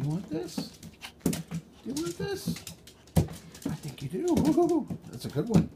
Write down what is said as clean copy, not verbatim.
you want this? Do you want this? I think you do. Woo-hoo-hoo. That's a good one.